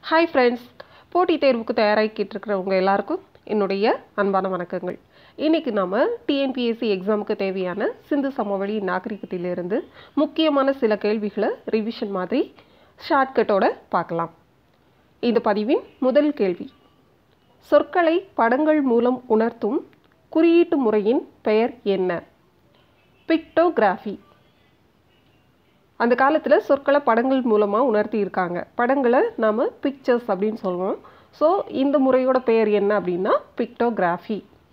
Hi friends, போட்டித் தேர்வுக்கு தயாராகிக்கிட்டு இருக்கிறவங்க எல்லாருக்கும் என்னுடைய அன்பான வணக்கங்கள். இன்றைக்கி நம்ம டிஎன்பிஎஸ்சி எக்ஸாமுக்கு தேவையான சிந்து சமவெளி நாகரிகத்திலிருந்து முக்கியமான சில கேள்விகளை ரிவிஷன் மாதிரி ஷார்ட்கட்டோட பார்க்கலாம். இந்த பதிவின் முதல் கேள்வி, சொற்களை படங்கள் மூலம் உணர்த்தும் குறியீட்டு முறையின் பெயர் என்ன? பிக்டோகிராஃபி. அந்த காலத்தில் சொற்களை படங்கள் மூலமாக உணர்த்தியிருக்காங்க. படங்களை நாம் பிக்சர்ஸ் அப்படின்னு சொல்லுவோம். ஸோ இந்த முறையோட பெயர் என்ன அப்படின்னா பிக்டோகிராஃபி.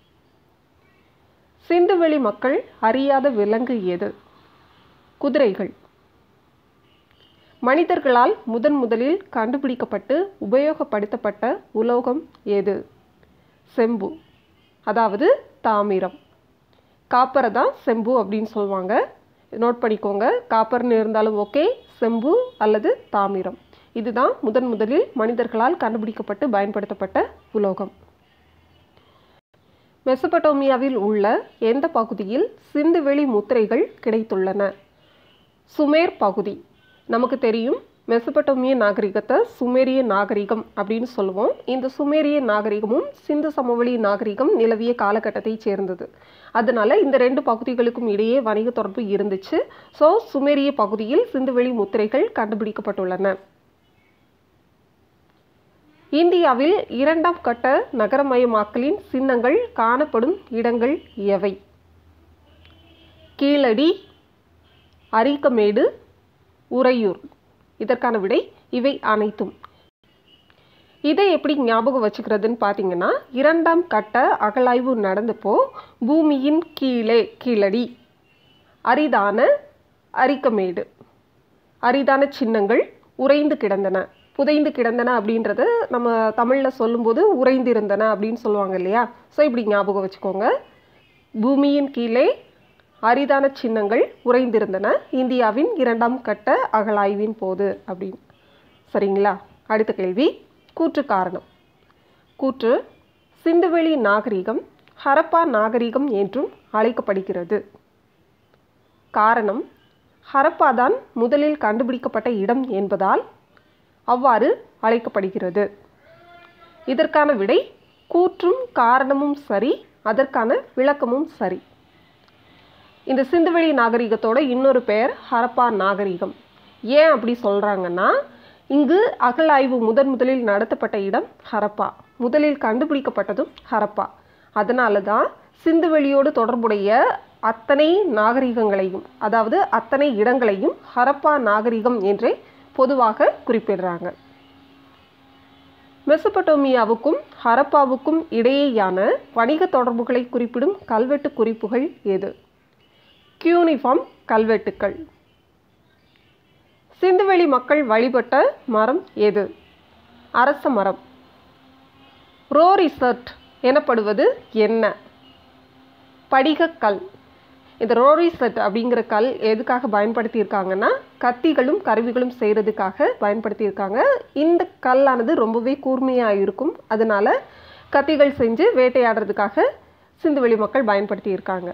சிந்துவெளி மக்கள் அறியாத விலங்கு எது? குதிரைகள். மனிதர்களால் முதலில் கண்டுபிடிக்கப்பட்டு உபயோகப்படுத்தப்பட்ட உலோகம் எது? செம்பு, அதாவது தாமிரம். காப்பரை தான் செம்பு அப்படின்னு சொல்லுவாங்க. நோட் பண்ணிக்கோங்க, காப்பர்னு இருந்தாலும் ஓகே, செம்பு அல்லது தாமிரம். இதுதான் முதலில் மனிதர்களால் கண்டுபிடிக்கப்பட்டு பயன்படுத்தப்பட்ட உலோகம். மெசபடோமியாவில் உள்ள எந்த பகுதியில் சிந்துவெளி முத்திரைகள் கிடைத்துள்ளன? சுமேர் பகுதி. நமக்கு தெரியும், மெசபடோமிய நாகரிகத்தை சுமேரிய நாகரிகம் அப்படின்னு சொல்லுவோம். இந்த சுமேரிய நாகரிகமும் சிந்து சமவெளி நாகரிகம் நிலவிய காலகட்டத்தை சேர்ந்தது. அதனால இந்த ரெண்டு பகுதிகளுக்கும் இடையே வணிக தொடர்பு இருந்துச்சு. ஸோ சுமேரிய பகுதியில் சிந்துவெளி முத்திரைகள் கண்டுபிடிக்கப்பட்டுள்ளன. இந்தியாவில் இரண்டாம் கட்ட நகரமயமாக்கலின் சின்னங்கள் காணப்படும் இடங்கள் எவை? கீழடி, அரிக்கமேடு, உறையூர். இதற்கான விடை இவை அனைத்தும். இதை எப்படி ஞாபகம் வச்சுக்கிறதுன்னு பார்த்தீங்கன்னா, இரண்டாம் கட்ட அகழாய்வு நடந்தப்போ பூமியின் கீழே கீழடி, அரிதான அரிக்கமேடு, அரிதான சின்னங்கள் உறைந்து கிடந்தன. புதைந்து கிடந்தன அப்படின்றத நம்ம தமிழில் சொல்லும்போது உறைந்து இருந்தன அப்படின்னு சொல்லுவாங்க இல்லையா? ஸோ இப்படி ஞாபகம் வச்சுக்கோங்க. பூமியின் கீழே அரிதான சின்னங்கள் உறைந்திருந்தன இந்தியாவின் இரண்டாம் கட்ட அகழாய்வின் போது அப்படின்னு. சரிங்களா? அடுத்த கேள்வி, கூற்று காரணம். கூற்று, சிந்துவெளி நாகரிகம் ஹரப்பா நாகரிகம் என்றும் அழைக்கப்படுகிறது. காரணம், ஹரப்பா தான் முதலில் கண்டுபிடிக்கப்பட்ட இடம் என்பதால் அவ்வாறு அழைக்கப்படுகிறது. இதற்கான விடை கூற்றும் காரணமும் சரி, அதற்கான விளக்கமும் சரி. இந்த சிந்துவெளி நாகரிகத்தோட இன்னொரு பெயர் ஹரப்பா நாகரிகம். ஏன் அப்படி சொல்கிறாங்கன்னா, இங்கு அகழாய்வு முதலில் நடத்தப்பட்ட இடம் ஹரப்பா, முதலில் கண்டுபிடிக்கப்பட்டதும் ஹரப்பா. அதனால தான் சிந்துவெளியோடு தொடர்புடைய அத்தனை நாகரிகங்களையும், அதாவது அத்தனை இடங்களையும் ஹரப்பா நாகரிகம் என்றே பொதுவாக குறிப்பிடுறாங்க. மெசபடோமியாவுக்கும் ஹரப்பாவுக்கும் இடையேயான வணிக தொடர்புகளை குறிப்பிடும் கல்வெட்டு குறிப்புகள் எது? கியூனிஃபார்ம் கல்வெட்டுக்கள். சிந்துவெளி மக்கள் வழிபட்ட மரம் எது? அரச மரம். ரோரிசர்ட் எனப்படுவது என்ன? படிகக்கல். இந்த ரோரிசர்ட் அப்படிங்கிற கல் எதுக்காக பயன்படுத்தியிருக்காங்கன்னா, கத்திகளும் கருவிகளும் செய்கிறதுக்காக பயன்படுத்தியிருக்காங்க. இந்த கல்லானது ரொம்பவே கூர்மையாக இருக்கும். அதனால கத்திகள் செஞ்சு வேட்டையாடுறதுக்காக சிந்துவெளி மக்கள் பயன்படுத்தியிருக்காங்க.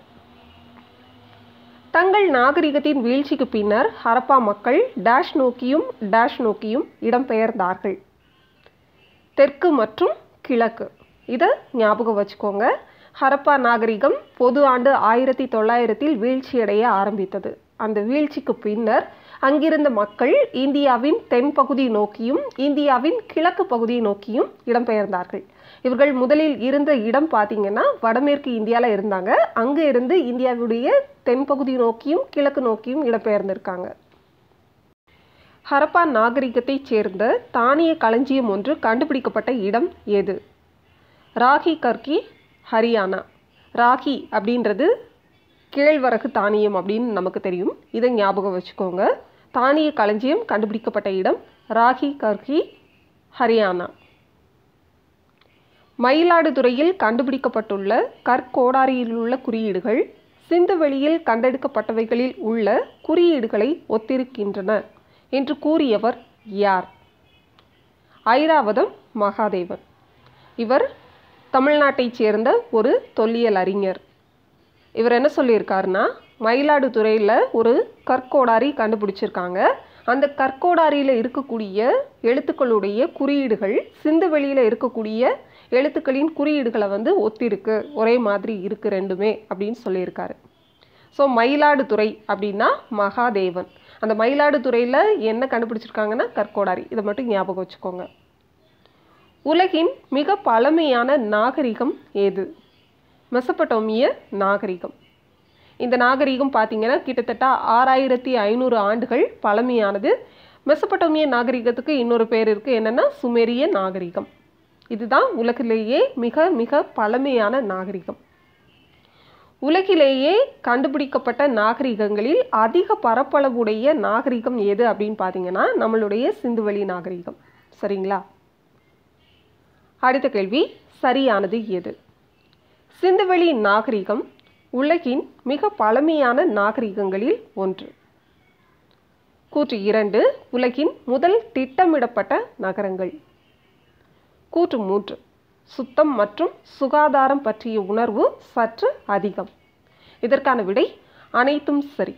தங்கள் நாகரிகத்தின் வீழ்ச்சிக்கு பின்னர் ஹரப்பா மக்கள் டேஷ் நோக்கியும் இடம்பெயர்ந்தார்கள். தெற்கு மற்றும் கிழக்கு. இதை ஞாபகம் வச்சுக்கோங்க. ஹரப்பா நாகரிகம் பொது ஆண்டு 1900 வீழ்ச்சியடைய ஆரம்பித்தது. அந்த வீழ்ச்சிக்கு பின்னர் அங்கிருந்த மக்கள் இந்தியாவின் தென்பகுதி நோக்கியும் இந்தியாவின் கிழக்கு பகுதியை நோக்கியும் இடம்பெயர்ந்தார்கள். இவர்கள் முதலில் இருந்த இடம் பார்த்தீங்கன்னா வடமேற்கு இந்தியாவில் இருந்தாங்க. அங்கே இருந்து இந்தியாவுடைய தென்பகுதி நோக்கியும் கிழக்கு நோக்கியும் இடம்பெயர்ந்திருக்காங்க. ஹரப்பா நாகரிகத்தை சேர்ந்த தானிய களஞ்சியம் ஒன்று கண்டுபிடிக்கப்பட்ட இடம் எது? ராகி கர்கி, ஹரியானா. ராகி அப்படின்றது கேழ்வரகு தானியம் அப்படின்னு நமக்கு தெரியும். இதை ஞாபகம் வச்சுக்கோங்க. தானிய களஞ்சியம் கண்டுபிடிக்கப்பட்ட இடம் ராகி கர்கி, ஹரியானா. மயிலாடுதுறையில் கண்டுபிடிக்கப்பட்டுள்ள கற்கோடாரியில் உள்ள குறியீடுகள் சிந்துவெளியில் கண்டெடுக்கப்பட்டவைகளில் உள்ள குறியீடுகளை ஒத்திருக்கின்றன என்று கூறியவர் யார்? ஐராவதம் மகாதேவன். இவர் தமிழ்நாட்டைச் சேர்ந்த ஒரு தொல்லியல் அறிஞர். இவர் என்ன சொல்லியிருக்காருன்னா, மயிலாடுதுறையில் ஒரு கற்கோடாரி கண்டுபிடிச்சிருக்காங்க. அந்த கற்கோடாரியில் இருக்கக்கூடிய எழுத்துக்களுடைய குறியீடுகள் சிந்து வெளியில் இருக்கக்கூடிய எழுத்துக்களின் குறியீடுகளை வந்து ஒத்திருக்கு, ஒரே மாதிரி இருக்குது ரெண்டுமே அப்படின்னு சொல்லியிருக்காரு. ஸோ மயிலாடுதுறை அப்படின்னா மகாதேவன். அந்த மயிலாடுதுறையில் என்ன கண்டுபிடிச்சிருக்காங்கன்னா கற்கோடாரி. இதை மட்டும் ஞாபகம் வச்சுக்கோங்க. உலகின் மிக பழமையான நாகரிகம் ஏது? மெசபடோமிய நாகரிகம். இந்த நாகரிகம் பார்த்தீங்கன்னா கிட்டத்தட்ட 6500 ஆண்டுகள் பழமையானது. மெசபடோமிய நாகரிகத்துக்கு இன்னொரு பேர் இருக்குது, என்னென்னா சுமேரிய நாகரிகம். இதுதான் உலகிலேயே மிக மிக பழமையான நாகரிகம். உலகிலேயே கண்டுபிடிக்கப்பட்ட நாகரிகங்களில் அதிக பரப்பளவுடைய நாகரிகம் எது அப்படின்னு பார்த்தீங்கன்னா நம்மளுடைய சிந்துவெளி நாகரிகம். சரிங்களா? அடுத்த கேள்வி, சரியானது எது? சிந்துவெளி நாகரிகம் உலகின் மிக பழமையான நாகரிகங்களில் ஒன்று. கூற்று 2, உலகின் முதல் திட்டமிடப்பட்ட நகரங்கள். கூற்று 3, சுத்தம் மற்றும் சுகாதாரம் பற்றிய உணர்வு சற்று அதிகம். இதற்கான விடை அனைத்தும் சரி.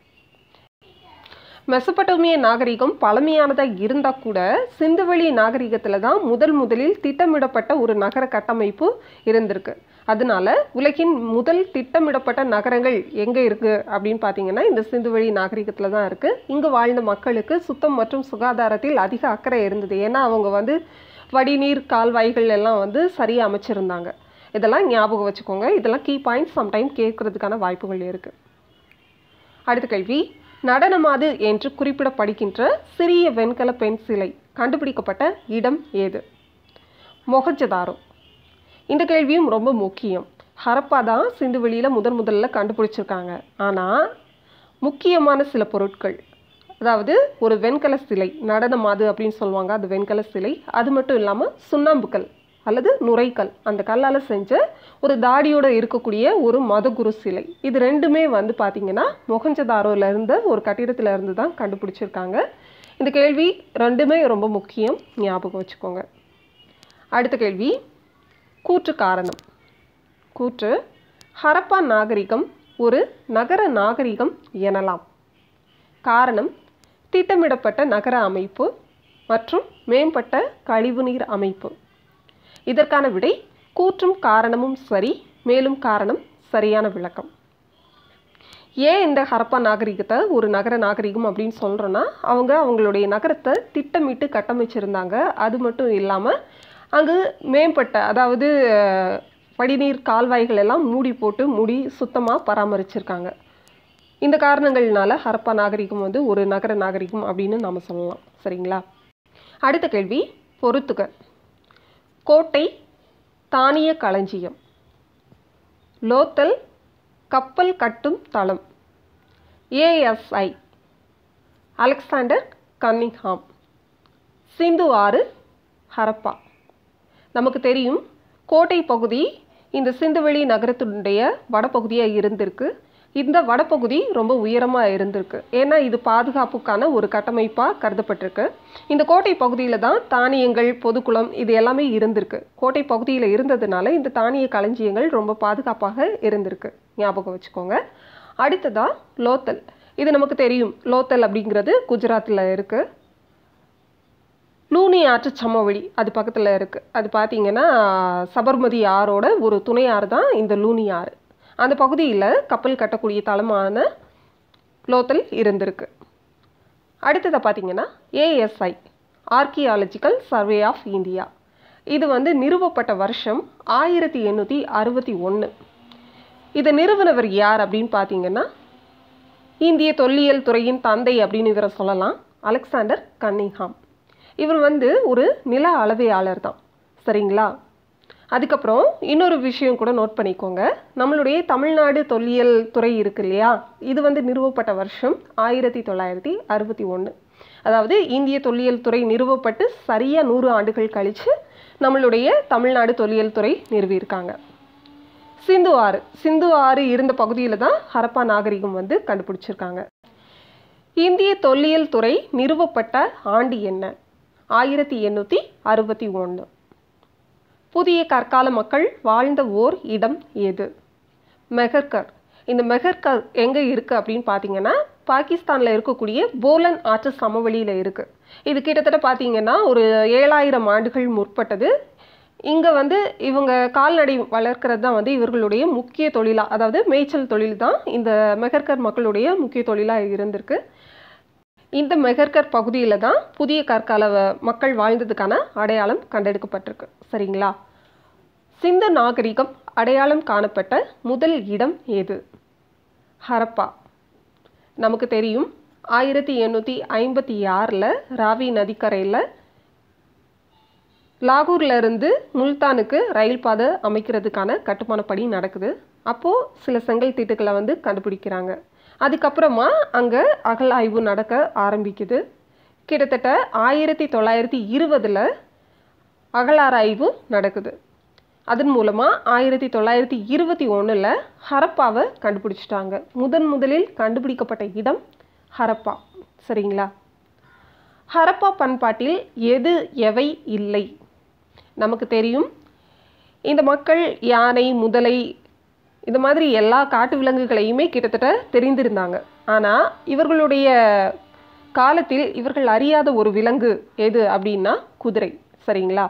மெசபடோமிய நாகரிகம் பழமையானதாக இருந்தால் கூட சிந்துவெளி நாகரிகத்தில் தான் முதலில் திட்டமிடப்பட்ட ஒரு நகர கட்டமைப்பு இருந்திருக்கு. அதனால உலகின் முதல் திட்டமிடப்பட்ட நகரங்கள் எங்கே இருக்குது அப்படின்னு பார்த்தீங்கன்னா இந்த சிந்துவெளி நாகரிகத்தில் தான் இருக்குது. இங்கு வாழ்ந்த மக்களுக்கு சுத்தம் மற்றும் சுகாதாரத்தில் அதிக அக்கறை இருந்தது. ஏன்னா அவங்க வந்து வடிநீர் கால்வாய்கள் எல்லாம் வந்து சரியாக அமைச்சிருந்தாங்க. இதெல்லாம் ஞாபகம் வச்சுக்கோங்க. இதெல்லாம் கீ பாயிண்ட்ஸ் சம்டைம் கேட்கறதுக்கான வாய்ப்புகள் இருக்குது. அடுத்த கேள்வி, நடனமாது என்று குறிப்பிடப்படுகின்ற சிறிய வெண்கல பெண் சிலை கண்டுபிடிக்கப்பட்ட இடம் ஏது? மொஹஞ்சதாரோ. இந்த கேள்வியும் ரொம்ப முக்கியம். ஹரப்பா தான் சிந்துவெளியில் முதல்ல கண்டுபிடிச்சிருக்காங்க. ஆனால் முக்கியமான சில பொருட்கள், அதாவது ஒரு வெண்கல சிலை, நடனமாது அப்படின்னு சொல்லுவாங்க, அது வெண்கல சிலை. அது மட்டும் இல்லாமல் சுண்ணாம்புக்கல் அல்லது நுரைக்கல், அந்த கல்லால் செஞ்ச ஒரு தாடியோடு இருக்கக்கூடிய ஒரு மதகுரு சிலை. இது ரெண்டுமே வந்து பார்த்திங்கன்னா மொஹஞ்சதாரோவில் இருந்த ஒரு கட்டிடத்தில் இருந்து தான் கண்டுபிடிச்சிருக்காங்க. இந்த கேள்வி ரெண்டுமே ரொம்ப முக்கியம், ஞாபகம் வச்சுக்கோங்க. அடுத்த கேள்வி, கூற்று காரணம். கூற்று, ஹரப்பா நாகரிகம் ஒரு நகர நாகரிகம் எனலாம். காரணம், திட்டமிடப்பட்ட நகர அமைப்பு மற்றும் மேம்பட்ட கழிவுநீர் அமைப்பு. இதற்கான விடை கூற்றும் காரணமும் சரி, மேலும் காரணம் சரியான விளக்கம். ஏன் இந்த ஹரப்பா நாகரிகத்தை ஒரு நகர நாகரிகம் அப்படின்னு சொல்கிறோன்னா, அவங்களுடைய நகரத்தை திட்டமிட்டு கட்டமைச்சிருந்தாங்க. அது மட்டும் இல்லாமல் அங்கு மேம்பட்ட, அதாவது வடிநீர் கால்வாய்கள் எல்லாம் மூடி சுத்தமாக பராமரிச்சிருக்காங்க. இந்த காரணங்கள்னால ஹரப்பா நாகரிகம் வந்து ஒரு நகர நாகரிகம் அப்படின்னு நாம் சொல்லலாம். சரிங்களா? அடுத்த கேள்வி, பொறுத்துக. கோட்டை, தானிய களஞ்சியம், லோத்தல், கப்பல் கட்டும் தளம், ஏஎஸ்ஐ, அலெக்சாண்டர் கன்னிங்ஹாம், சிந்து ஆறு, ஹரப்பா. நமக்கு தெரியும் கோட்டை பகுதி இந்த சிந்துவெளி நகரத்தினுடைய வடபகுதியாக இருந்திருக்கு. இந்த வடபகுதி ரொம்ப உயரமாக இருந்திருக்கு. ஏன்னா இது பாதுகாப்புக்கான ஒரு கட்டமைப்பாக கருதப்பட்டிருக்கு. இந்த கோட்டை பகுதியில் தான் தானியங்கள், பொதுக்குளம் இது எல்லாமே இருந்திருக்கு. கோட்டை பகுதியில் இருந்ததுனால இந்த தானிய களஞ்சியங்கள் ரொம்ப பாதுகாப்பாக இருந்திருக்கு. ஞாபகம் வச்சுக்கோங்க. அடுத்ததாக லோத்தல். இது நமக்கு தெரியும். லோத்தல் அப்படிங்கிறது குஜராத்தில் இருக்குது. லூனி ஆற்று சமவெளி அது பக்கத்தில் இருக்குது. அது பார்த்திங்கன்னா சபர்மதி ஆறோட ஒரு துணை ஆறு தான் இந்த லூனி ஆறு. அந்த பகுதியில் கப்பல் கட்டக்கூடிய தளமான லோத்தல் இருந்திருக்கு. அடுத்ததை பார்த்திங்கன்னா ASI, archaeological survey of India. இது வந்து நிறுவப்பட்ட வருஷம் 1861. இதை நிறுவனவர் யார் அப்படின்னு பார்த்தீங்கன்னா இந்திய தொல்லியல் துறையின் தந்தை அப்படின்னு இவரை சொல்லலாம், அலெக்சாண்டர் கன்னிங்ஹாம். இவர் வந்து ஒரு நில அளவையாளர் தான். சரிங்களா? அதுக்கப்புறம் இன்னொரு விஷயம் கூட நோட் பண்ணிக்கோங்க. நம்மளுடைய தமிழ்நாடு தொல்லியல் துறை இருக்கு இல்லையா, இது வந்து நிறுவப்பட்ட வருஷம் 1961. அதாவது இந்திய தொல்லியல் துறை நிறுவப்பட்டு சரியாக 100 ஆண்டுகள் கழித்து நம்மளுடைய தமிழ்நாடு தொல்லியல் துறை நிறுவியிருக்காங்க. சிந்து ஆறு இருந்த பகுதியில் தான் ஹரப்பா நாகரிகம் வந்து கண்டுபிடிச்சிருக்காங்க. இந்திய தொல்லியல் துறை நிறுவப்பட்ட ஆண்டு என்ன? 1861. புதிய கற்கால மக்கள் வாழ்ந்த ஓர் இடம் எது? மெஹர்கர். இந்த மெஹர்கர் எங்கே இருக்குது அப்படின்னு பார்த்தீங்கன்னா பாகிஸ்தானில் இருக்கக்கூடிய போலன் ஆற்று சமவெளியில் இருக்குது. இது கிட்டத்தட்ட பார்த்தீங்கன்னா ஒரு 7000 ஆண்டுகள் முற்பட்டது. இங்கே வந்து இவங்க கால்நடை வளர்க்குறது தான் வந்து இவர்களுடைய முக்கிய தொழிலாக, அதாவது மேய்ச்சல் தொழில் தான் இந்த மெஹர்கர் மக்களுடைய முக்கிய தொழிலாக இருந்திருக்கு. இந்த மெஹர்கர் பகுதியில் தான் புதிய கற்கால மக்கள் வாழ்ந்ததுக்கான அடையாளம் கண்டெடுக்கப்பட்டிருக்கு. சரிங்களா? சிந்து நாகரிகம் அடையாளம் காணப்பட்ட முதல் இடம் எது? ஹரப்பா. நமக்கு தெரியும் 1856 ராவி நதிக்கரையில் லாகூர்ல இருந்து முல்தானுக்கு ரயில் பாதை அமைக்கிறதுக்கான கட்டுமான பணி நடக்குது. அப்போது சில செங்கல் தீட்டுக்களை வந்து கண்டுபிடிக்கிறாங்க. அதுக்கப்புறமா அங்கே அகழாய்வு நடக்க ஆரம்பிக்குது. கிட்டத்தட்ட 1920 அகழாராய்வு நடக்குது. அதன் மூலமாக 1921 ஹரப்பாவை கண்டுபிடிச்சிட்டாங்க. முதலில் கண்டுபிடிக்கப்பட்ட இடம் ஹரப்பா. சரிங்களா? ஹரப்பா பண்பாட்டில் எது எவை இல்லை? நமக்கு தெரியும் இந்த மக்கள் யானை, முதலை, இந்த மாதிரி எல்லா காட்டு விலங்குகளையுமே கிட்டத்தட்ட தெரிந்திருந்தாங்க. ஆனால் இவர்களுடைய காலத்தில் இவர்கள் அறியாத ஒரு விலங்கு எது அப்படின்னா குதிரை. சரிங்களா?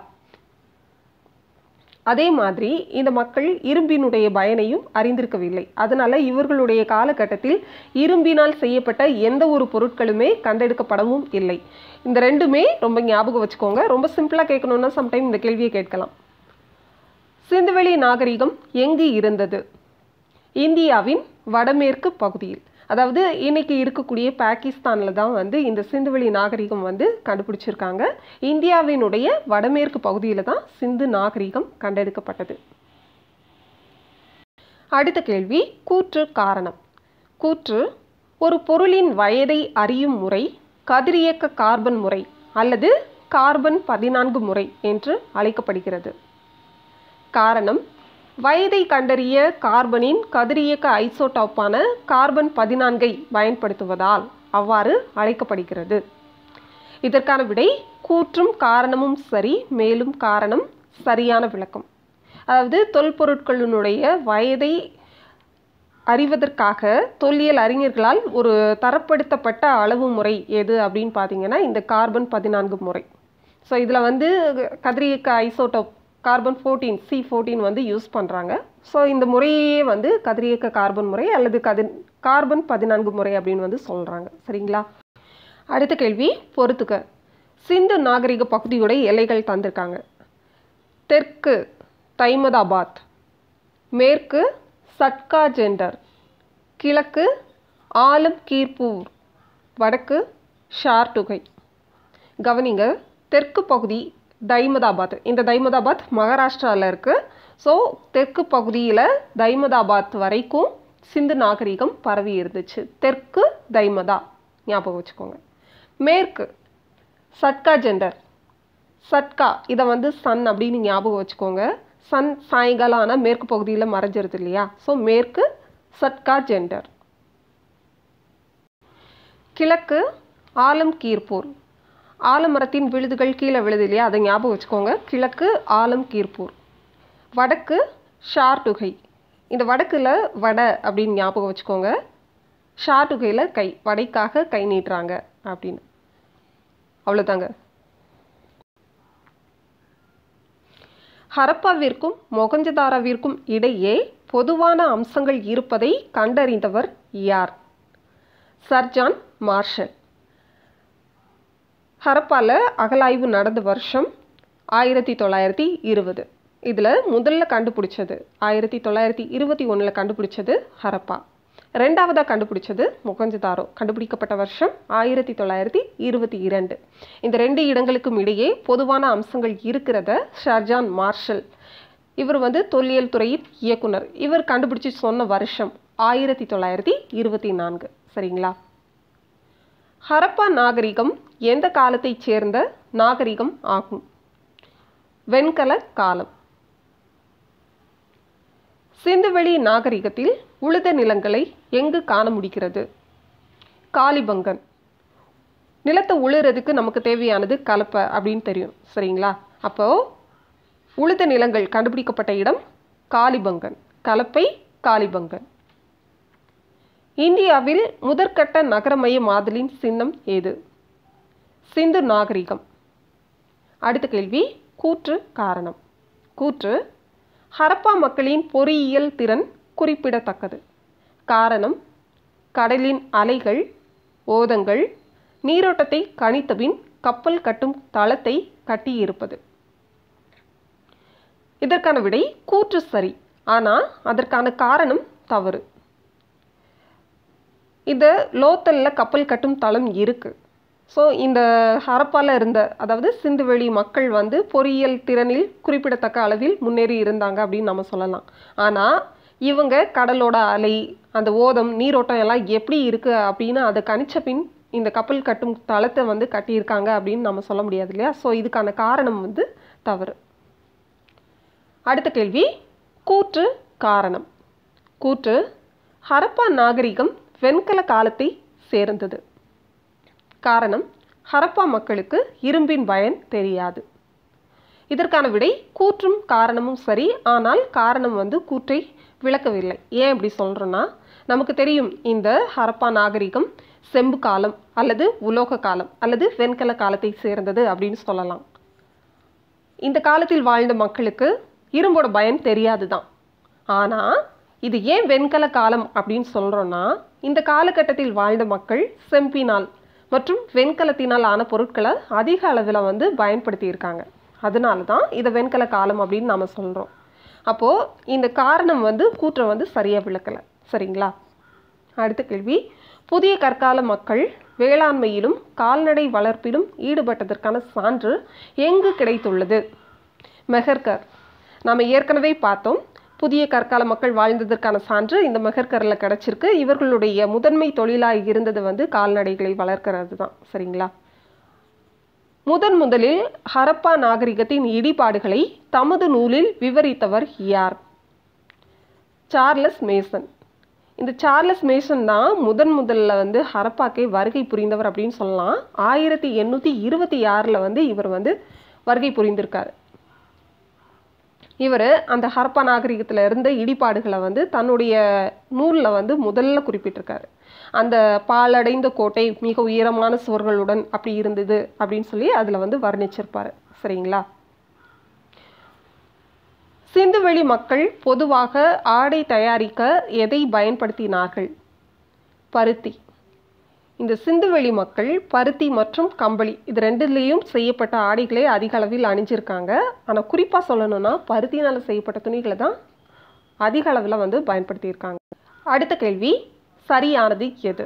அதே மாதிரி இந்த மக்கள் இரும்பினுடைய பயனையும் அறிந்திருக்கவில்லை. அதனால இவர்களுடைய காலகட்டத்தில் இரும்பினால் செய்யப்பட்ட எந்த ஒரு பொருட்களுமே கண்டெடுக்கப்படவும் இல்லை. இந்த ரெண்டுமே ரொம்ப ஞாபகம் வச்சுக்கோங்க. ரொம்ப சிம்பிளாக கேட்கணுன்னா சம்டைம் இந்த கேள்வியை கேட்கலாம். சிந்துவெளி நாகரிகம் எங்கு இருந்தது? இந்தியாவின் வடமேற்கு பகுதியில், அதாவது இன்னைக்கு இருக்கக்கூடிய பாகிஸ்தானில் தான் வந்து இந்த சிந்துவெளி நாகரிகம் வந்து கண்டுபிடிச்சிருக்காங்க. இந்தியாவினுடைய வடமேற்கு பகுதியில் தான் சிந்து நாகரிகம் கண்டெடுக்கப்பட்டது. அடுத்த கேள்வி, கூற்று காரணம். கூற்று ஒரு பொருளின் வயதை அறியும் முறை கதிரியக்க கார்பன் முறை அல்லது கார்பன் 14 முறை என்று அழைக்கப்படுகிறது. காரணம், வயதை கண்டறிய கார்பனின் கதிரியக்க ஐசோடாப்பான கார்பன் 14ஐ பயன்படுத்துவதால் அவ்வாறு அழைக்கப்படுகிறது. இதற்கான விடை கூற்றும் காரணமும் சரி, மேலும் காரணம் சரியான விளக்கம். அதாவது தொல்பொருட்களினுடைய வயதை அறிவதற்காக தொல்லியல் அறிஞர்களால் ஒரு தரப்படுத்தப்பட்ட அளவு முறை எது அப்படின்னு பார்த்தீங்கன்னா இந்த கார்பன் 14 முறை. ஸோ இதில் வந்து கதிரியக்க ஐசோடோப் கார்பன் 14 C14 வந்து யூஸ் பண்ணுறாங்க. ஸோ இந்த முறையே வந்து கதிரியக்க கார்பன் முறை அல்லது கார்பன் 14 முறை அப்படின்னு வந்து சொல்கிறாங்க. சரிங்களா? அடுத்த கேள்வி பொறுத்துக்க. சிந்து நாகரிக பகுதியுடைய எல்லைகள் தந்திருக்காங்க. தெற்கு தைமதாபாத், மேற்கு சட்கா ஜெண்டர், கிழக்கு ஆலம்கீர்பூர், வடக்கு ஷார்டுகை. கவனிங்க, தெற்கு பகுதி தைமதாபாத். இந்த தைமதாபாத் மகாராஷ்டிராவில் இருக்குது. ஸோ தெற்கு பகுதியில் தைமதாபாத் வரைக்கும் சிந்து நாகரிகம் பரவி இருந்துச்சு. தெற்கு தைமதா ஞாபகம் வச்சுக்கோங்க. மேற்கு சட்கா ஜெண்டர். சட்கா இதை வந்து சன் அப்படின்னு ஞாபகம் வச்சுக்கோங்க. சன் சாயங்காலம் ஆனால் மேற்கு பகுதியில் மறைஞ்சிருது இல்லையா? ஸோ மேற்கு சட்கா ஜெண்டர். கிழக்கு ஆலம்கீர்பூர். ஆலமரத்தின் விழுதுகள் கீழே விழுது இல்லையா? அதை ஞாபகம் வச்சுக்கோங்க. கிழக்கு ஆலம்கீர்பூர். வடக்கு ஷார்டுகை. இந்த வடக்கில் வடை அப்படின்னு ஞாபகம் வச்சுக்கோங்க. ஷார்டுகையில் கை, வடைக்காக கை நீட்டுறாங்க அப்படின்னு. அவ்வளோதாங்க. ஹரப்பாவிற்கும் மொகஞ்சதாராவிற்கும் இடையே பொதுவான அம்சங்கள் இருப்பதை கண்டறிந்தவர் யார்? Sir John marshal. ஹரப்பாவில் அகழாய்வு நடந்த வருஷம் 1920. இதில் முதல்ல கண்டுபிடிச்சது 1921 கண்டுபிடிச்சது ஹரப்பா. ரெண்டாவதாக கண்டுபிடிச்சது மொகஞ்சதாரோ. கண்டுபிடிக்கப்பட்ட வருஷம் 1922. இந்த ரெண்டு இடங்களுக்கும் இடையே பொதுவான அம்சங்கள் இருக்கிறத சர்ஜான் மார்ஷல், இவர் வந்து தொல்லியல் துறையின் இயக்குனர், இவர் கண்டுபிடிச்சி சொன்ன வருஷம் 1924. சரிங்களா? ஹரப்பா நாகரிகம் எந்த காலத்தைச் சேர்ந்த நாகரிகம் ஆகும்? வெண்கல காலம். சிந்துவெளி நாகரிகத்தில் உழுத நிலங்களை எங்கு காண முடிகிறது? காலிபங்கன். நிலத்தை உழுறதுக்கு நமக்கு தேவையானது கலப்பை அப்படின்னு தெரியும். சரிங்களா? அப்போது உழுத நிலங்கள் கண்டுபிடிக்கப்பட்ட இடம் காலிபங்கன். கலப்பை காலிபங்கன். இந்தியாவில் முதற்கட்ட நகரமய மாதலின் சின்னம் ஏது? சிந்து நாகரிகம். அடுத்த கேள்வி, கூற்று காரணம். கூற்று: ஹரப்பா மக்களின் பொறியியல் திறன் குறிப்பிடத்தக்கது. காரணம்: கடலின் அலைகள், ஓதங்கள் நீரோட்டத்தை கணித்தபின் கப்பல் கட்டும் தளத்தை கட்டியிருப்பது. இதற்கான விடை கூற்று சரி. ஆனால் அதற்கான காரணம் தவறு. இந்த லோத்தல்ல கப்பல் கட்டும் தளம் இருக்கு. ஸோ இந்த ஹரப்பால இருந்த, அதாவது சிந்துவெளி மக்கள் வந்து பொறியியல் திறனில் குறிப்பிடத்தக்க அளவில் முன்னேறி இருந்தாங்க அப்படின்னு நம்ம சொல்லலாம். ஆனால் இவங்க கடலோட அலை, அந்த ஓதம், நீரோட்டம் எல்லாம் எப்படி இருக்குது அப்படின்னு அதை கணிச்ச பின் இந்த கப்பல் கட்டும் தளத்தை வந்து கட்டியிருக்காங்க அப்படின்னு நம்ம சொல்ல முடியாது இல்லையா? ஸோ இதுக்கான காரணம் வந்து தவறு. அடுத்த கேள்வி, கூற்று காரணம். கூற்று: ஹரப்பா நாகரிகம் வெண்கல காலத்தை சேர்ந்தது. காரணம்: ஹரப்பா மக்களுக்கு இரும்பின் பயன் தெரியாது. இதற்கான விடை கூற்றும் காரணமும் சரி. ஆனால் காரணம் வந்து கூற்றை விளக்கவில்லை. ஏன் அப்படி சொல்கிறோன்னா, நமக்கு தெரியும் இந்த ஹரப்பா நாகரிகம் செம்பு காலம் அல்லது உலோக காலம் அல்லது வெண்கல காலத்தை சேர்ந்தது அப்படின்னு சொல்லலாம். இந்த காலத்தில் வாழ்ந்த மக்களுக்கு இரும்போட பயன் தெரியாது தான். ஆனால் இது ஏன் வெண்கல காலம் அப்படின்னு சொல்கிறோன்னா, இந்த காலகட்டத்தில் வாழ்ந்த மக்கள் செம்பினால் மற்றும் வெண்கலத்தினால் ஆன பொருட்களை அதிக அளவில் வந்து பயன்படுத்தியிருக்காங்க. அதனால தான் இதை வெண்கல காலம் அப்படின்னு நம்ம சொல்கிறோம். அப்போது இந்த காரணம் வந்து கூற்றை வந்து சரியாக விளக்கலை. சரிங்களா? அடுத்த கேள்வி, புதிய கற்கால மக்கள் வேளாண்மையிலும் கால்நடை வளர்ப்பிலும் ஈடுபட்டதற்கான சான்று எங்கு கிடைத்துள்ளது? மெஹர்கர். நாம் ஏற்கனவே பார்த்தோம், புதிய கற்கால மக்கள் வாழ்ந்ததற்கான சான்று இந்த மெஹர்கரில் கிடச்சிருக்கு. இவர்களுடைய முதன்மை தொழிலாக இருந்தது வந்து கால்நடைகளை வளர்க்கிறது தான். சரிங்களா? முதலில் ஹரப்பா நாகரிகத்தின் இடிபாடுகளை தமது நூலில் விவரித்தவர் யார்? Charles Masson. இந்த சார்லஸ் மேசன் தான் முதல்ல வந்து ஹரப்பாக்கே வருகை புரிந்தவர் அப்படின்னு சொல்லலாம். 1826 வந்து இவர் வந்து வருகை புரிந்திருக்காரு. இவர் அந்த ஹரப்பா நாகரிகத்தில் இருந்த இடிபாடுகளை வந்து தன்னுடைய நூலில் வந்து முதல்ல குறிப்பிட்டிருக்காரு. அந்த பாலடைந்த கோட்டை மிக உயரமான சுவர்களுடன் அப்படி இருந்தது அப்படின்னு சொல்லி அதில் வந்து வர்ணிச்சிருப்பார். சரிங்களா? சிந்துவெளி மக்கள் பொதுவாக ஆடை தயாரிக்க எதை பயன்படுத்தினார்கள்? பருத்தி. இந்த சிந்துவெளி மக்கள் பருத்தி மற்றும் கம்பளி இது ரெண்டுலேயும் செய்யப்பட்ட ஆடைகளே அதிக அளவில் அணிஞ்சிருக்காங்க. ஆனால் குறிப்பாக சொல்லணும்னா பருத்தினால் செய்யப்பட்ட துணிகளை தான் அதிக அளவில் வந்து பயன்படுத்தியிருக்காங்க. அடுத்த கேள்வி, சரியானது எது?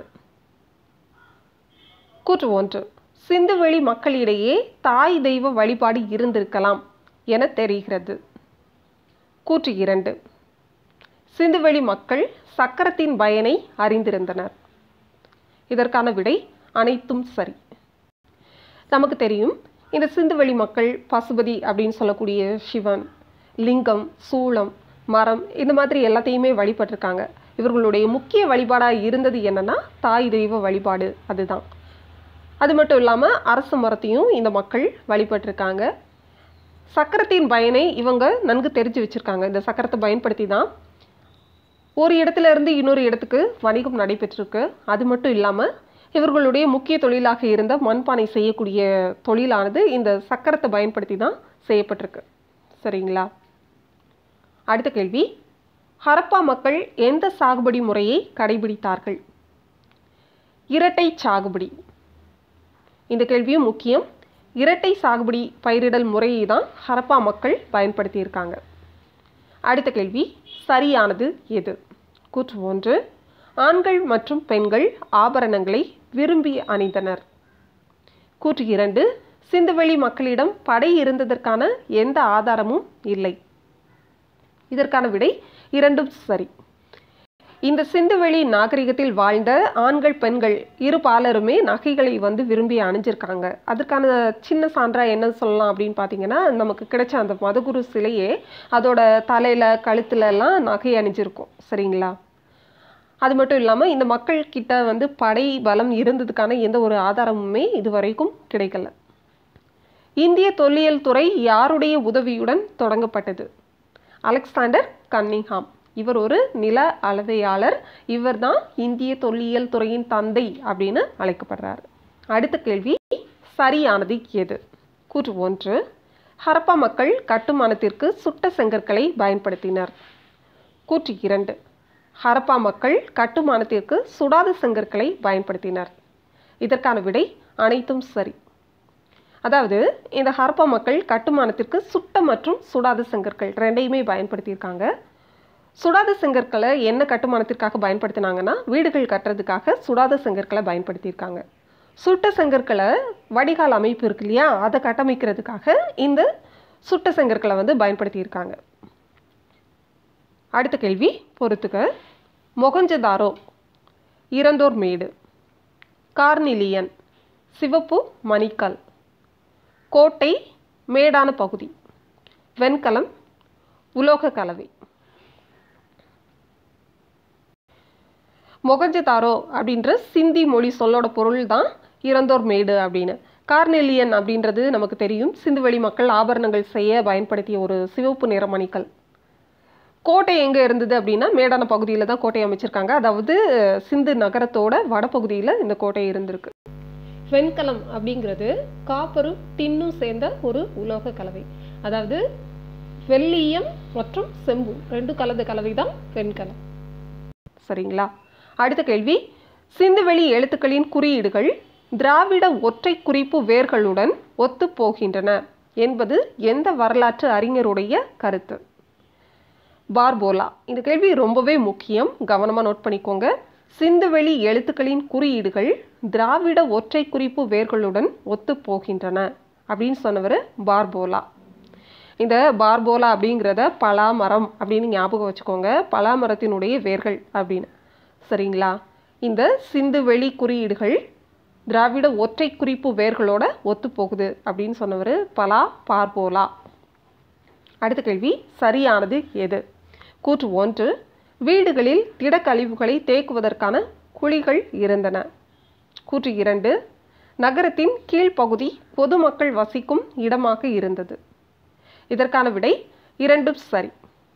கூற்று 1: சிந்துவெளி மக்களிடையே தாய் தெய்வ வழிபாடு இருந்திருக்கலாம் என தெரிகிறது. கூற்று 2: சிந்துவெளி மக்கள் சக்கரத்தின் பயனை அறிந்திருந்தனர். இதற்கான விடை அனைத்தும் சரி. நமக்கு தெரியும், இந்த சிந்துவெளி மக்கள் பசுபதி அப்படின்னு சொல்லக்கூடிய சிவன், லிங்கம், சூளம், மரம் இந்த மாதிரி எல்லாத்தையுமே வழிபட்டிருக்காங்க. இவர்களுடைய முக்கிய வழிபாடாக இருந்தது என்னன்னா தாய் தெய்வ வழிபாடு. அதுதான். அது மட்டும் இல்லாமல் அரச மரத்தையும் இந்த மக்கள் வழிபட்டிருக்காங்க. சக்கரத்தின் பயனை இவங்க நன்கு தெரிஞ்சு வச்சுருக்காங்க. இந்த சக்கரத்தை பயன்படுத்தி தான் ஒரு இடத்துல இருந்து இன்னொரு இடத்துக்கு வணிகம் நடைபெற்றிருக்கு. அது மட்டும் இல்லாமல் இவர்களுடைய முக்கிய தொழிலாக இருந்த மண்பானை செய்யக்கூடிய தொழிலானது இந்த சக்கரத்தை பயன்படுத்தி தான் செய்யப்பட்டிருக்கு. சரிங்களா? அடுத்த கேள்வி, ஹரப்பா மக்கள் எந்த சாகுபடி முறையை கடைபிடித்தார்கள்? இரட்டை சாகுபடி. இந்த கேள்வியும் முக்கியம். இரட்டை சாகுபடி பயிரிடல் முறையை தான் ஹரப்பா மக்கள் பயன்படுத்தியிருக்காங்க. அடுத்த கேள்வி, சரியானது எது? கூற்று 1: ஆண்கள் மற்றும் பெண்கள் ஆபரணங்களை விரும்பி அணிந்தனர். கூற்று 2: சிந்துவெளி மக்களிடம் படை இருந்ததற்கான எந்த ஆதாரமும் இல்லை. இதற்கான விடை இரண்டும் சரி. இந்த சிந்துவெளி நாகரிகத்தில் வாழ்ந்த ஆண்கள் பெண்கள் இரு பாலருமே நகைகளை வந்து விரும்பி அணிஞ்சிருக்காங்க. அதற்கான சின்ன சான்றா என்ன சொல்லலாம் அப்படின்னு பார்த்தீங்கன்னா, நமக்கு கிடைச்ச அந்த மதகுரு சிலையே அதோட தலையில் கழுத்துலலாம் நகை அணிஞ்சிருக்கும். சரிங்களா? அது மட்டும் இல்லாமல் இந்த மக்கள் கிட்ட வந்து படை பலம் இருந்ததுக்கான எந்த ஒரு ஆதாரமுமே இதுவரைக்கும் கிடைக்கல. இந்திய தொல்லியல் துறை யாருடைய உதவியுடன் தொடங்கப்பட்டது? Alexander Cunningham. இவர் ஒரு நில அளவையாளர். இவர் தான் இந்திய தொல்லியல் துறையின் தந்தை அப்படின்னு அழைக்கப்படுறார். அடுத்த கேள்வி, சரியானது எது? கூற்று 1, ஹரப்பா மக்கள் கட்டுமானத்திற்கு சுட்ட செங்கற்களை பயன்படுத்தினர். கூற்று 2, ஹரப்பா மக்கள் கட்டுமானத்திற்கு சுடாத செங்கற்களை பயன்படுத்தினர். இதற்கான விடை அனைத்தும் சரி. அதாவது இந்த ஹரப்பா மக்கள் கட்டுமானத்திற்கு சுட்ட மற்றும் சுடாத செங்கற்கள் ரெண்டையுமே பயன்படுத்தியிருக்காங்க. சுடாத செங்கற்களை என்ன கட்டுமானத்திற்காக பயன்படுத்தினாங்கன்னா வீடுகள் கட்டுறதுக்காக சுடாத செங்கற்களை பயன்படுத்தியிருக்காங்க. சுட்ட செங்கற்களை வடிகால் அமைப்பு இருக்கு இல்லையா, அதை கட்டமைக்கிறதுக்காக இந்த சுட்ட செங்கற்களை வந்து பயன்படுத்தியிருக்காங்க. அடுத்த கேள்வி பொறுத்துக்க. மொகஞ்சதாரோ, இறந்தோர் மேடு, கார்னிலியன், சிவப்பு மணிக்கல், கோட்டை மேடான பகுதி, வெண்கலம், உலோக கலவை. மொகஞ்சதாரோ அப்படின்ற சிந்தி மொழி சொல்லோட பொருள் தான் இறந்தோர் மேடு அப்படின்னு. கார்னெலியன் அப்படின்றது நமக்கு தெரியும், சிந்துவெளி மக்கள் ஆபரணங்கள் செய்ய பயன்படுத்திய ஒரு சிவப்பு நிற மணிக்கல். கோட்டை எங்கே இருந்தது அப்படின்னா மேடான பகுதியில் தான் கோட்டை அமைச்சிருக்காங்க. அதாவது சிந்து நகரத்தோட வடபகுதியில் இந்த கோட்டை இருந்திருக்கு. வெண்கலம் அப்படிங்கிறது காப்பரும் டின்னும் சேர்ந்த ஒரு உலோக கலவை. அதாவது வெள்ளியம் மற்றும் செம்பு ரெண்டு கலந்த கலவை தான் வெண்கலம். சரிங்களா? அடுத்த கேள்வி, சிந்துவெளி எழுத்துக்களின் குறியீடுகள் திராவிட ஒற்றை குறிப்பு வேர்களுடன் ஒத்து போகின்றன என்பது எந்த வரலாற்று அறிஞருடைய கருத்து? பார்போலா. இந்த கேள்வி ரொம்பவே முக்கியம், கவனமாக நோட் பண்ணிக்கோங்க. சிந்துவெளி எழுத்துக்களின் குறியீடுகள் திராவிட ஒற்றை குறிப்பு வேர்களுடன் ஒத்து போகின்றன அப்படின்னு சொன்னவர் பார்போலா. இந்த பார்போலா அப்படிங்கிறத பலாமரம் அப்படின்னு ஞாபகம் வச்சுக்கோங்க, பலாமரத்தினுடைய வேர்கள் அப்படின்னு. சரிங்களா? இந்த சிந்துவெளி குறியீடுகள் திராவிட ஒற்றை குறிப்பு வேர்களோட ஒத்து போகுது அப்படின்னு சொன்னவர் பார்போலா. அடுத்த கேள்வி, சரியானது எது? கூற்று 1, வீடுகளில் திடக்கழிவுகளை தேக்குவதற்கான குழிகள் இருந்தன. கூற்று 2, நகரத்தின் கீழ்ப்பகுதி பொதுமக்கள் வசிக்கும் இடமாக இருந்தது. இதற்கான விடை இரண்டும் சரி.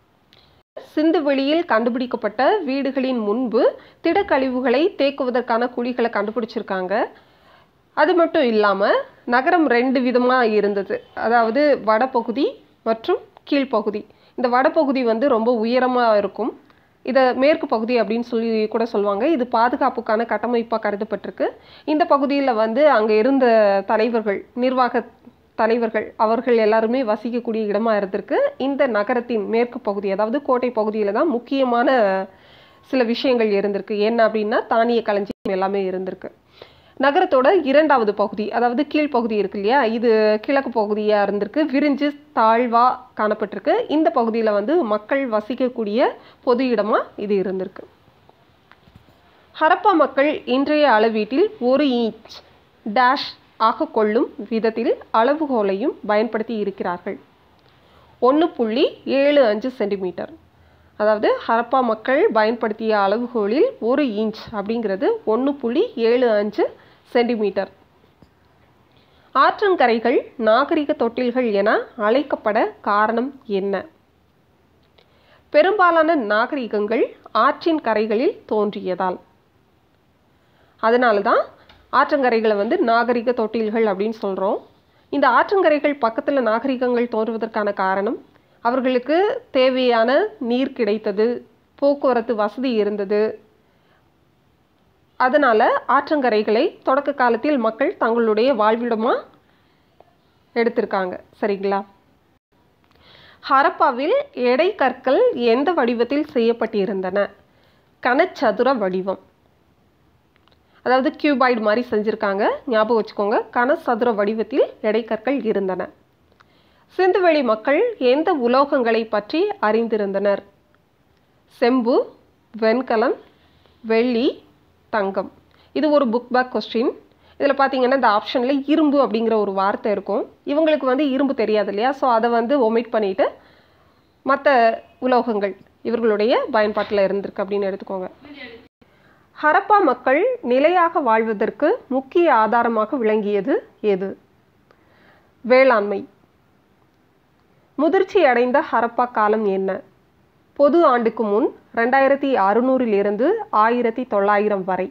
சிந்துவெளியில் கண்டுபிடிக்கப்பட்ட வீடுகளின் முன்பு திடக்கழிவுகளை தேக்குவதற்கான குழிகளை கண்டுபிடிச்சிருக்காங்க. அது மட்டும் இல்லாமல் நகரம் 2 விதமாக இருந்தது. அதாவது வடபகுதி மற்றும் கீழ்ப்பகுதி. இந்த வடபகுதி வந்து ரொம்ப உயரமாக இருக்கும், இதை மேற்கு பகுதி அப்படின்னு சொல்லி கூட சொல்லுவாங்க. இது பாதுகாப்புக்கான கட்டமைப்பாக கருதப்பட்டிருக்கு. இந்த பகுதியில் வந்து அங்கே இருந்த தலைவர்கள், நிர்வாக தலைவர்கள், அவர்கள் எல்லாருமே வசிக்கக்கூடிய இடமாக இருந்திருக்கு. இந்த நகரத்தின் மேற்கு பகுதி அதாவது கோட்டை பகுதியில் தான் முக்கியமான சில விஷயங்கள் இருந்திருக்கு. என்ன அப்படின்னா தானிய களஞ்சியம் எல்லாமே இருந்திருக்கு. நகரத்தோட 2வது பகுதி அதாவது கீழ்ப்பகுதி இருக்கு இல்லையா, இது கிழக்கு பகுதியாக இருந்திருக்கு, விரிஞ்சு தாழ்வாக காணப்பட்டிருக்கு. இந்த பகுதியில் வந்து மக்கள் வசிக்கக்கூடிய பொது இடமாக இது இருந்திருக்கு. ஹரப்பா மக்கள் இன்றைய அளவீட்டில் 1 இன்ச் டேஷ் ஆக கொள்ளும் விதத்தில் அளவுகோலையும் பயன்படுத்தி இருக்கிறார்கள். 1.75 சென்டிமீட்டர். அதாவது ஹரப்பா மக்கள் பயன்படுத்திய அளவுகோலில் 1 இன்ச் அப்படிங்கிறது 1.75 சென்டிமீட்டர். ஆற்றங்கரைகள் நாகரிக தொட்டில்கள் என அழைக்கப்பட காரணம் என்ன? பெரும்பாலான நாகரிகங்கள் ஆற்றின் கரைகளில் தோன்றியதால். அதனால தான் ஆற்றங்கரைகளை வந்து நாகரிக தொட்டில்கள் அப்படின்னு சொல்கிறோம். இந்த ஆற்றங்கரைகள் பக்கத்தில் நாகரிகங்கள் தோன்றுவதற்கான காரணம் அவர்களுக்கு தேவையான நீர் கிடைத்தது, போக்குவரத்து வசதி இருந்தது. அதனால் ஆற்றங்கரைகளை தொடக்க காலத்தில் மக்கள் தங்களுடைய வாழ்விடமாக எடுத்திருக்காங்க. சரிங்களா? ஹரப்பாவில் எடை கற்கள் எந்த வடிவத்தில் செய்யப்பட்டிருந்தன? கனச்சதுர வடிவம். அதாவது கியூபாய்டு மாதிரி செஞ்சுருக்காங்க, ஞாபகம் வச்சுக்கோங்க. கனசதுர வடிவத்தில் எடைக்கற்கள் இருந்தன. சிந்துவெளி மக்கள் எந்த உலோகங்களை பற்றி அறிந்திருந்தனர்? செம்பு, வெண்கலம், வெள்ளி, தங்கம். இது ஒரு புக் பேக் கொஸ்டின். இதில் பார்த்தீங்கன்னா இந்த ஆப்ஷனில் இரும்பு அப்படிங்கிற ஒரு வார்த்தை இருக்கும். இவங்களுக்கு வந்து இரும்பு தெரியாது இல்லையா, ஸோ அதை வந்து ஒமிட் பண்ணிவிட்டு மற்ற உலோகங்கள் இவர்களுடைய பயன்பாட்டில் இருந்திருக்கு அப்படின்னு எடுத்துக்கோங்க. ஹரப்பா மக்கள் நிலையாக வாழ்வதற்கு முக்கிய ஆதாரமாக விளங்கியது எது? வேளாண்மை. முதிர்ச்சி அடைந்த ஹரப்பா காலம் என்ன? பொது ஆண்டுக்கு முன் 2600 1900 வரை.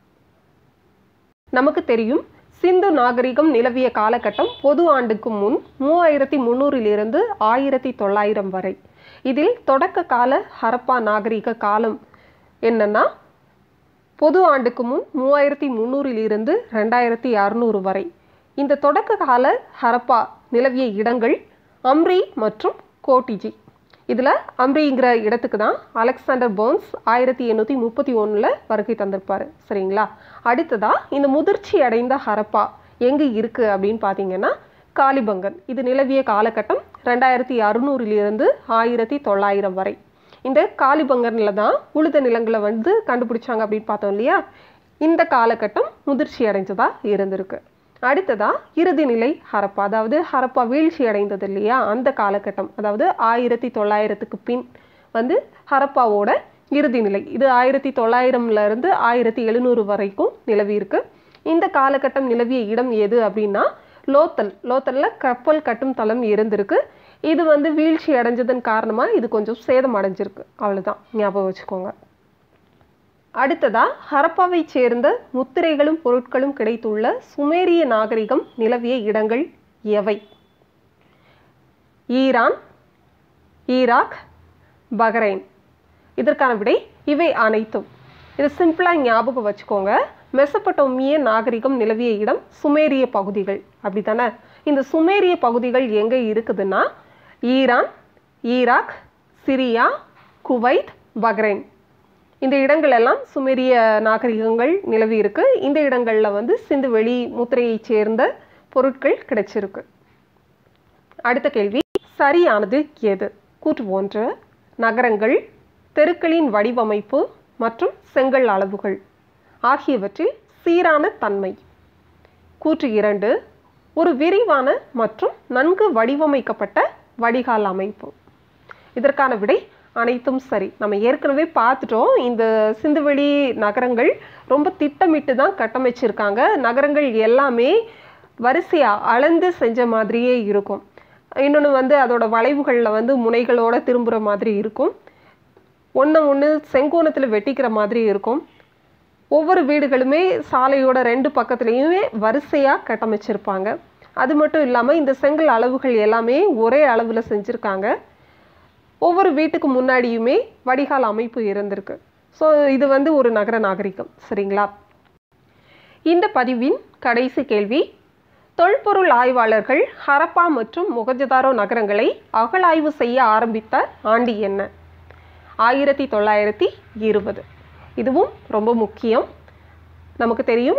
நமக்கு தெரியும் சிந்து நாகரிகம் நிலவிய காலகட்டம் பொது ஆண்டுக்கு முன் 3300 1900 வரை. இதில் தொடக்க கால ஹரப்பா நாகரிக காலம் என்னன்னா பொது ஆண்டுக்கு முன் 3300 2600 வரை. இந்த தொடக்க கால ஹரப்பா நிலவிய இடங்கள் அம்ரி மற்றும் கோட்டிஜி. இதில் அம்ரிங்கிற இடத்துக்கு தான் அலெக்சாண்டர் பர்ன்ஸ் 1831 வருகை தந்திருப்பார். சரிங்களா? அடுத்ததாக இந்த முதிர்ச்சி அடைந்த ஹரப்பா எங்கே இருக்குது அப்படின்னு பார்த்தீங்கன்னா காலிபங்கன். இது நிலவிய காலகட்டம் 2600 1900 வரை. இந்த காலிபங்கனில் தான் உழுத நிலங்களை வந்து கண்டுபிடிச்சாங்க அப்படின்னு பார்த்தோம் இல்லையா? இந்த காலகட்டம் முதிர்ச்சி அடைஞ்சதாக இருந்திருக்கு. அடுத்ததாக இறுதி நிலை ஹரப்பா, அதாவது ஹரப்பா வீழ்ச்சி அடைந்தது இல்லையா? அந்த காலகட்டம், அதாவது 1900க்கு பின் வந்து ஹரப்பாவோட இறுதி நிலை. இது 1900 1700 வரைக்கும் நிலவி இருக்கு. இந்த காலகட்டம் நிலவிய இடம் எது அப்படின்னா லோத்தலில் கப்பல் கட்டும் தளம் இருந்திருக்கு. இது வந்து வீழ்ச்சி அடைஞ்சதன் காரணமாக இது கொஞ்சம் சேதம் அடைஞ்சிருக்கு. அவ்வளோதான், ஞாபகம் வச்சுக்கோங்க. அடுத்ததா ஹரப்பாவை சேர்ந்த முத்திரைகளும் பொருட்களும் கிடைத்துள்ள சுமேரிய நாகரிகம் நிலவிய இடங்கள் எவை? Iran, Iraq, Bahrain. இதற்கான விடை இவை அனைத்தும். இது சிம்பிளாக ஞாபகம் வச்சுக்கோங்க. மெசபடோமிய நாகரிகம் நிலவிய இடம் சுமேரிய பகுதிகள், அப்படி தானே? இந்த சுமேரிய பகுதிகள் எங்கே இருக்குதுன்னா Iran, Iraq, Syria, Kuwait, Bahrain. இந்த இடங்கள் எல்லாம் சுமேரிய நாகரிகங்கள் நிலவி இருக்கு. இந்த இடங்களில் வந்து சிந்து வெளி முத்திரையை சேர்ந்த பொருட்கள் கிடைச்சிருக்கு. அடுத்த கேள்வி, சரியானது எது? கூற்று 1 நகரங்கள், தெருக்களின் வடிவமைப்பு மற்றும் செங்கல் அளவுகள் ஆகியவற்றில் சீரான தன்மை. கூற்று 2 ஒரு விரிவான மற்றும் நன்கு வடிவமைக்கப்பட்ட வடிகால் அமைப்பு. இதற்கான விடை அனைத்தும் சரி. நம்ம ஏற்கனவே பார்த்துட்டோம், இந்த சிந்துவெளி நகரங்கள் ரொம்ப திட்டமிட்டு தான் கட்டமைச்சிருக்காங்க. நகரங்கள் எல்லாமே வரிசையாக அளந்து செஞ்ச மாதிரியே இருக்கும். இன்னொன்று வந்து அதோட வளைவுகளில் வந்து முனைகளோடு திரும்புகிற மாதிரி இருக்கும். ஒன்று செங்கோணத்தில் வெட்டிக்கிற மாதிரி இருக்கும். ஒவ்வொரு வீடுகளுமே சாலையோட 2 பக்கத்துலேயுமே வரிசையாக கட்டமைச்சிருப்பாங்க. அது மட்டும் இல்லாமல் இந்த செங்கல் அளவுகள் எல்லாமே ஒரே அளவில் செஞ்சுருக்காங்க. ஒவ்வொரு வீட்டுக்கு முன்னாடியுமே வடிகால் அமைப்பு இருந்திருக்கு. ஸோ இது வந்து ஒரு நகர நாகரிகம். சரிங்களா? இந்த பதிவின் கடைசி கேள்வி, தொல்பொருள் ஆய்வாளர்கள் ஹரப்பா மற்றும் மொஹஞ்சதாரோ நகரங்களை அகழாய்வு செய்ய ஆரம்பித்த ஆண்டு என்ன? 1920. இதுவும் ரொம்ப முக்கியம். நமக்கு தெரியும்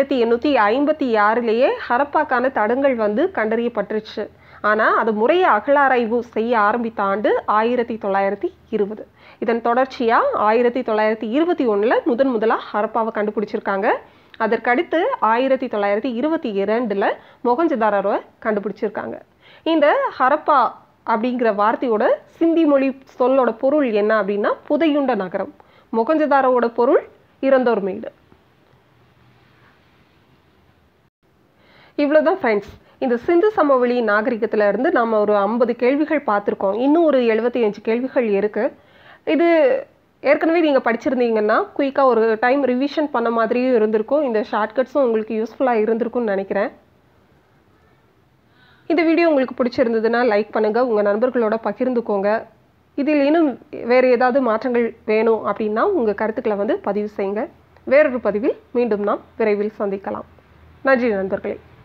1856 ஹரப்பாக்கான தடங்கள் வந்து கண்டறியப்பட்டுருச்சு. ஆனால் அது முறையை அகழாராய்வு செய்ய ஆரம்பித்த ஆண்டு 1920. இதன் தொடர்ச்சியாக 1921 முதலாக ஹரப்பாவை கண்டுபிடிச்சிருக்காங்க. அதற்கடுத்து 1922 மொஹஞ்சதாரோவை கண்டுபிடிச்சிருக்காங்க. இந்த ஹரப்பா அப்படிங்கிற வார்த்தையோட சிந்தி மொழி சொல்லோட பொருள் என்ன அப்படின்னா புதையுண்ட நகரம். மொஹஞ்சதாரோவோட பொருள் இறந்தோர் மேடு. இவ்வளோதான் ஃப்ரெண்ட்ஸ். இந்த சிந்து சமவெளி நாகரிகத்தில் இருந்து நம்ம ஒரு 50 கேள்விகள் பார்த்துருக்கோம். இன்னும் ஒரு 75 கேள்விகள் இருக்குது. இது ஏற்கனவே நீங்கள் படிச்சிருந்தீங்கன்னா குயிக்காக ஒரு டைம் ரிவிஷன் பண்ண மாதிரியும் இருந்திருக்கும். இந்த ஷார்ட்கட்ஸும் உங்களுக்கு யூஸ்ஃபுல்லாக இருந்திருக்கும்னு நினைக்கிறேன். இந்த வீடியோ உங்களுக்கு பிடிச்சிருந்ததுன்னா லைக் பண்ணுங்கள், உங்கள் நண்பர்களோட பகிர்ந்துக்கோங்க. இதில் இன்னும் வேறு ஏதாவது மாற்றங்கள் வேணும் அப்படின்னா உங்கள் கருத்துக்களை வந்து பதிவு செய்யுங்க. வேறொரு பதிவில் மீண்டும் நாம் விரைவில் சந்திக்கலாம். நன்றி நண்பர்களே.